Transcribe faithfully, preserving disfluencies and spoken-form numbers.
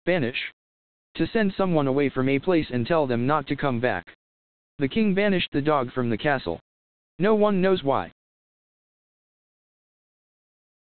Banish. To send someone away from a place and tell them not to come back. The king banished the dog from the castle. No one knows why.